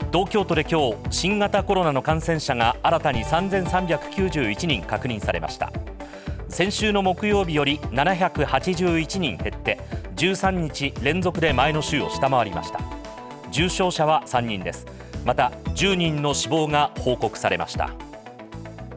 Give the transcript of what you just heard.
東京都で今日、新型コロナの感染者が新たに3391人確認されました。先週の木曜日より781人減って13日連続で前の週を下回りました。重症者は3人です。また10人の死亡が報告されました。